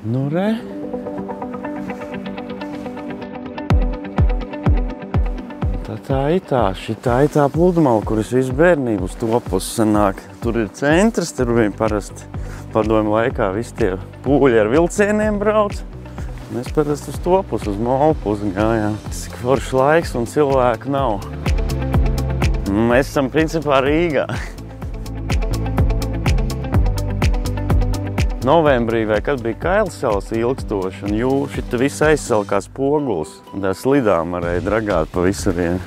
Nu, re. Tā ir tā pludmala, kuras visu bērnību uz to pusi sanāk. Tur ir centrs, tur bija parasti padomju laikā visi tie pūļi ar vilcieniem brauc. Mēs parasti uz to pusi, uz molu pusi gājām. Cik foršs laiks un cilvēku nav. Mēs esam principā Rīgā. Novembrī vai kad bija Kailsalas ilgstoši, un jūši te viss aizsalkās poguls, un tā slidām varēja dragāt pa visurien.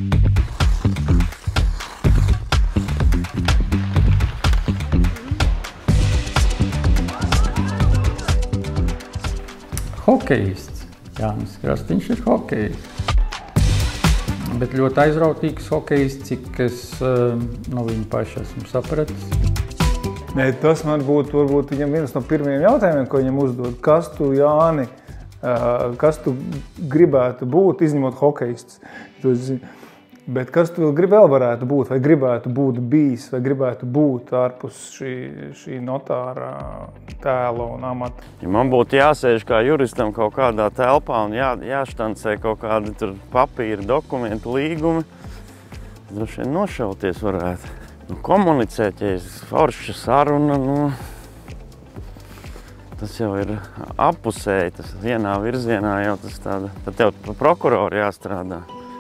Hokejists. Jānis Krastiņš ir hokejists. Bet ļoti aizrautīgs hokejists, cik es no viņa paša esmu sapratis. Nē, tas man būtu varbūt viņam viens no pirmajiem jautājumiem, ko viņam uzdod. Kas tu, Jāni, kas tu gribētu būt, izņemot hokejists? Bet kas tu vēl varētu būt, vai gribētu būt bijis, vai gribētu būt ārpus šī notāra tēla un amata? Ja man būtu jāsēž kā juristam kaut kādā telpā un jāštancē kaut kādi tur papīri, dokumenti, līgumi, droši vien nošauties varētu. Komunicēt, ja ir forša saruna, tas jau ir appusēji, tas vienā virzienā jau tas tāda, tad tev par prokuroru jāstrādā.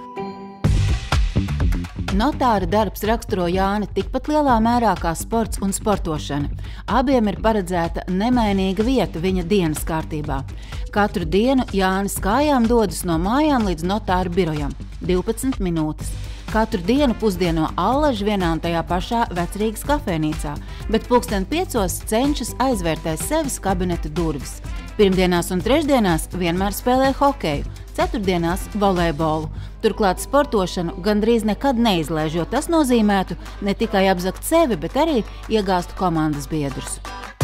Notāra darbs raksturo Jāni tikpat lielā mērā kā sports un sportošana. Abiem ir paredzēta nemainīga vieta viņa dienas kārtībā. Katru dienu Jānis kājām dodas no mājām līdz notāra birojam – 12 minūtes. Katru dienu pusdieno allaž vienā un tajā pašā Vecrīgas kafejnīcā, bet 5:00 cenšas aizvērtēt sevis kabineta durvis. Pirmdienās un trešdienās vienmēr spēlē hokeju, ceturtdienās volejbolu. Turklāt sportošanu gandrīz nekad neizlēž, jo tas nozīmētu ne tikai apzakt sevi, bet arī iegāzt komandas biedrus.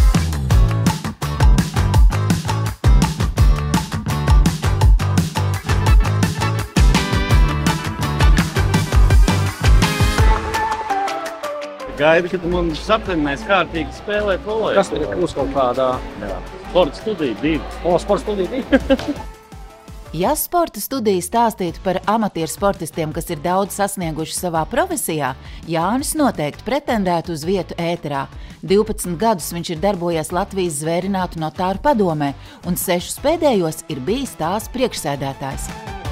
Gaidi, ka tu man saprinās kārtīgi spēlēt volejbolu. Kas tagad būs kaut kādā? Sporta studija 2. Sporta studija 2? Ja sporta studija stāstītu par amatieru sportistiem, kas ir daudz sasnieguši savā profesijā, Jānis noteikti pretendētu uz vietu ēterā. 12 gadus viņš ir darbojies Latvijas zvērinātu notāru padomē, un 6 pēdējos ir bijis tās priekšsēdētājs.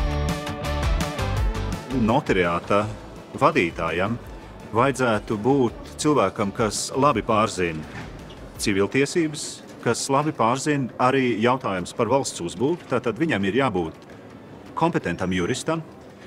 Notariāta vadītājam vajadzētu būt cilvēkam, kas labi pārzina civiltiesības, kas labi pārzina arī jautājums par valsts uzbūvi. Tātad viņam ir jābūt kompetentam juristam,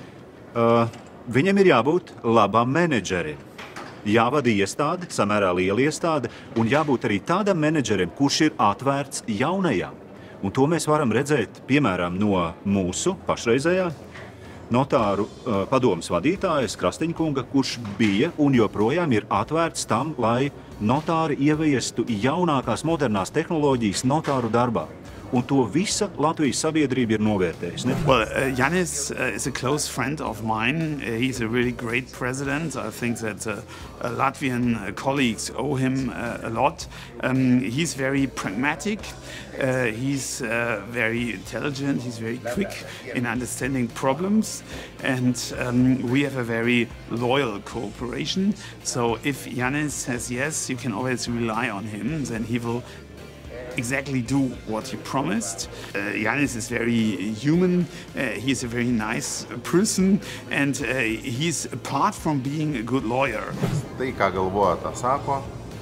viņam ir jābūt labam menedžerim. Jāvada iestāde, samērā liela iestāde, un jābūt arī tādam menedžerim, kurš ir atvērts jaunajam. Un to mēs varam redzēt, piemēram, no mūsu pašreizējā notāru padomes vadītājas Krastiņkunga, kurš bija un joprojām ir atvērts tam, lai notāri ieviestu jaunākās modernās tehnoloģijas notāru darbā. Un to visa Latvijas sabiedrība ir novērtējusi. Well, Jānis is a close friend of mine. He's a really great president. I think that Latvian colleagues owe him a lot. He's very pragmatic. He's very intelligent. He's very quick in understanding problems. And we have a very loyal cooperation. So if Jānis says yes, you can always rely on him. Then he will exactly do what he promised. Jānis is very human, he's a very nice person, and he's, apart from being a good lawyer. Tai, ką galvoja, tą sako,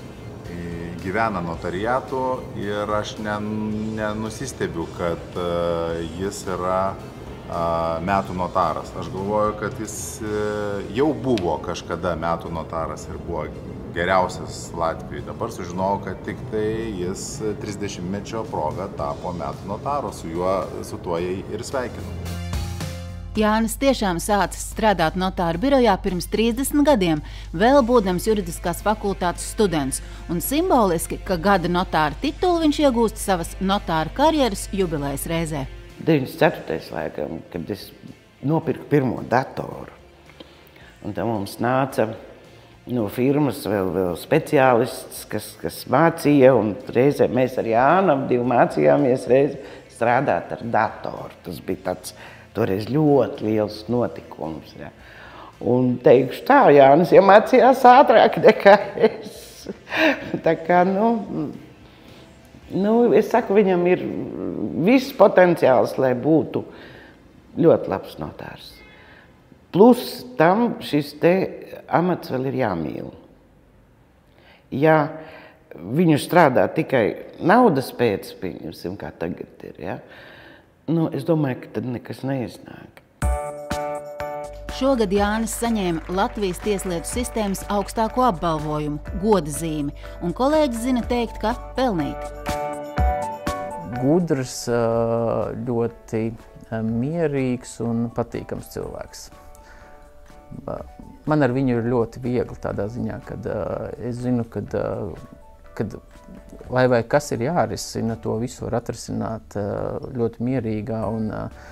gyvena notariatu ir aš nenusistebiu, kad jis yra metų notaras. Aš galvoju, kad jis jau buvo kažkada metų notaras ir buvo geriausias Latvijai. Dabar sužinojau, kad tik tai jis 30-mečio proga tapo metų notaru, su tuo ir sveikinu. Jānis tiešām sācis strādāt notāru birojā pirms 30 gadiem, vēl būdams juridiskās fakultātes students, un simboliski, ka gada notāra titulu viņš iegūst savas notāra karjeras jubilejas reizē. 94. laikam, kad es nopirku pirmo datoru, un tā mums nāca no firmas vēl speciālists, kas mācīja, un reizē mēs ar Jānu divi mācījāmies reizi strādāt ar datoru. Tas bija tāds toreiz ļoti liels notikums. Ja. Un teikšu tā, Jānis jau mācījās ātrāk nekā es. Tā kā, es saku, viņam ir viss potenciāls, lai būtu ļoti labs notārs. Plus tam šis te amats vēl ir jāmīl. Ja viņu strādā tikai naudas pēc, pieņemsim, kā tagad ir, ja? Es domāju, ka tad nekas neiznāk. Šogad Jānis saņēma Latvijas tieslietu sistēmas augstāko apbalvojumu – goda zīmi, un kolēģis zina teikt, ka pelnīti. Gudrs, ļoti mierīgs un patīkams cilvēks. Man ar viņu ir ļoti viegli tādā ziņā, kad es zinu, kad vai kas ir jārisina, to visu var atrisināt ļoti mierīgā un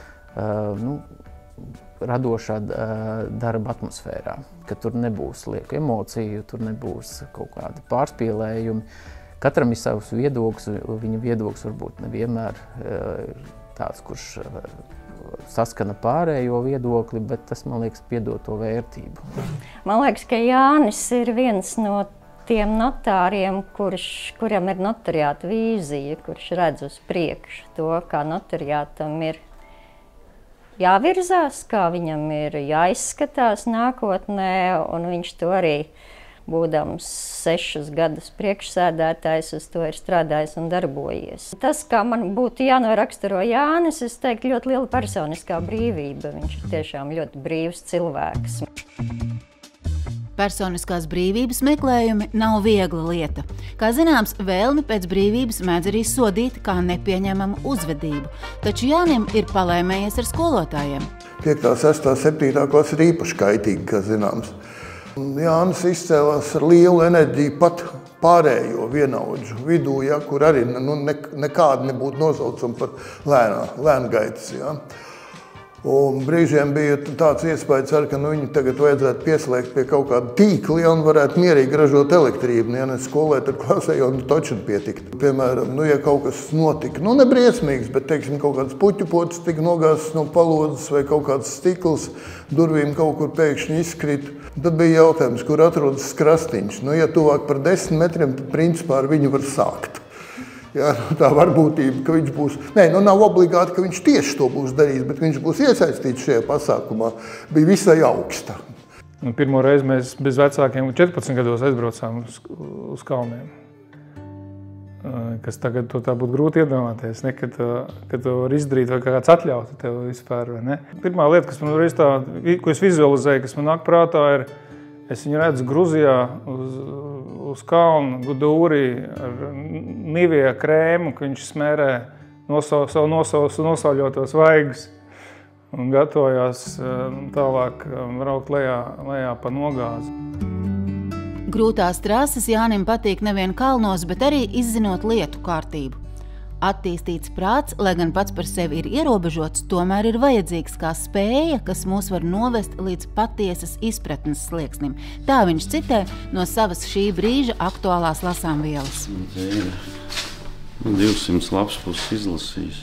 radošā darba atmosfērā, ka tur nebūs lieku emociju, tur nebūs kaut kādi pārspīlējumi. Katram ir savs viedoklis, viņa viedoklis varbūt nevienmēr ir tāds, kurš saskana pārējo viedokli, bet tas, man liekas, piedod to vērtību. Man liekas, ka Jānis ir viens no tiem notāriem, kuram ir notariāta vīzija, kurš redz uz priekšu to, kā notariātam ir jāvirzās, kā viņam ir jāizskatās nākotnē, un viņš to arī, būdams 6 gadus priekšsēdētājs, uz to ir strādājis un darbojies. Tas, kā man būtu jānoraksturo Jānis, es teiktu, ļoti liela personiskā brīvība. Viņš ir tiešām ļoti brīvs cilvēks. Personiskās brīvības meklējumi nav viegla lieta. Kā zināms, vēlmi pēc brīvības mēdz arī sodīt kā nepieņemamu uzvedību. Taču Jānim ir palēmējies ar skolotājiem. 5., 6., 7. klase ir īpaši kaitīgi, kā zināms. Jānis izcēlās ar lielu enerģiju pat pārējo vienaudžu vidū, ja, kur arī nekādi nebūtu nosaucami par lēngaitas. Ja. Un brīžiem bija tāds iespējas, ka viņu tagad vajadzētu pieslēgt pie kaut kāda tīkla, ja, un varētu mierīgi ražot elektrību. Ja ne skolēt ar klasē, jau točin pietikt. Piemēram, ja kaut kas notika, nebriesmīgs, bet, teiksim, kaut kāds puķupots tika nogāzts no palodzes vai kaut kāds stikls durvīm kaut kur pēkšņi izkrita. Tad bija jautājums, kur atrodas krastiņš. Ja tuvāk par 10 metriem, tad principā ar viņu var sākt. Ja, tā varbūtība, ka viņš būs, nav obligāti, ka viņš tieši to būs darījis, bet viņš būs iesaistīts šajā pasākumā, bija visai augsta. Pirmo reizi mēs bez vecākiem 14 gados aizbraucām uz kalniem, kas tagad to tā būtu grūti iedomāties, kad to var izdarīt vai kāds atļautu tev vispār, vai ne? Pirmā lieta, kas man reiz ko es vizualizēju, kas man nāk prātā, ir, es viņu redzu Gruzijā uz kalnu Gudūrī ar Nivea krēmu, ka viņš smērē savu nosauļotos vaigus un gatavojās tālāk braukt lejā pa nogāzi. Grūtās trases Jānim patīk nevien kalnos, bet arī izzinot lietu kārtību. Attīstīts prāts, lai gan pats par sevi ir ierobežots, tomēr ir vajadzīgs kā spēja, kas mūs var novest līdz patiesas izpratnes slieksnim. Tā viņš citē no savas šī brīža aktuālās lasāmvielas. Te ir 200 lapspuses izlasījis.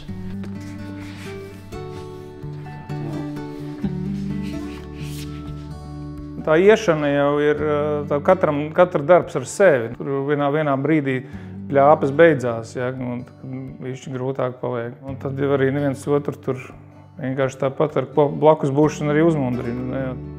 Tā iešana jau ir, katra darbs ar sevi. Tur vienā brīdī pļāpes beidzās, ja, un višķi grūtāk paliek. Un tad arī neviens otru tur vienkārši tāpat ar blakus būšanu arī uzmundrina.